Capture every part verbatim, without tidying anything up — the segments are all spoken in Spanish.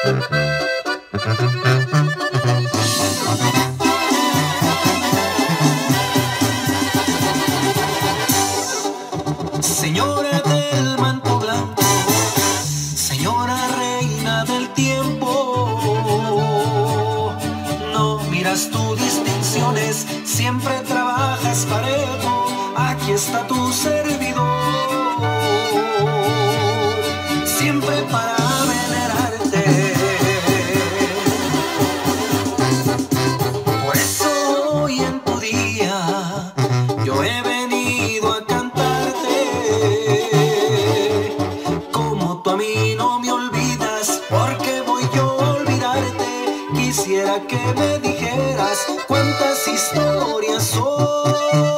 Señora del manto blanco, señora reina del tiempo, no miras tus distinciones, siempre trabajas parejo, aquí está tu servidor, siempre para venerarte. Por eso hoy en tu día yo he venido a como tú a mí no me olvidas, porque voy yo a olvidarte. Quisiera que me dijeras cuántas historias son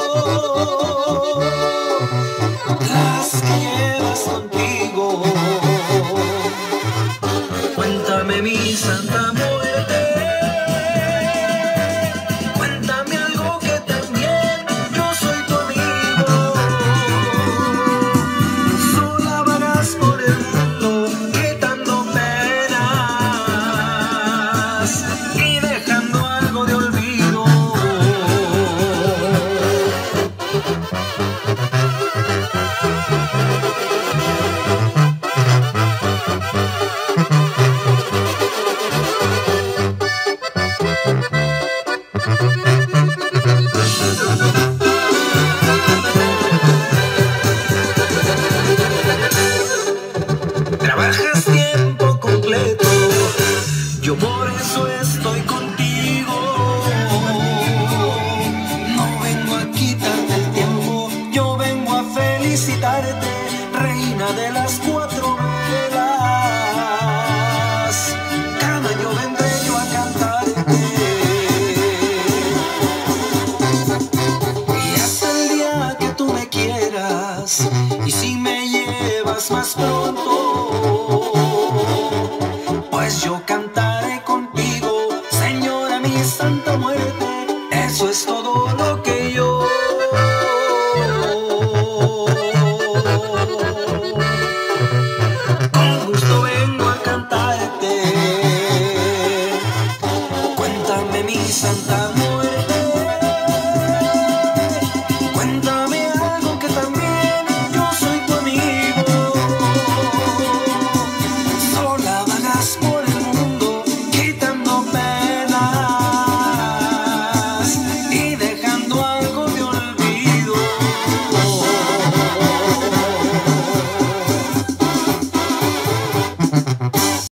las que llevas contigo. Cuéntame mi santa muerte, cuéntame algo que también yo soy tu amigo. Sola vagas por el mundo quitando penas y dejando algo de olvido. Trabajas tiempo completo, yo por eso es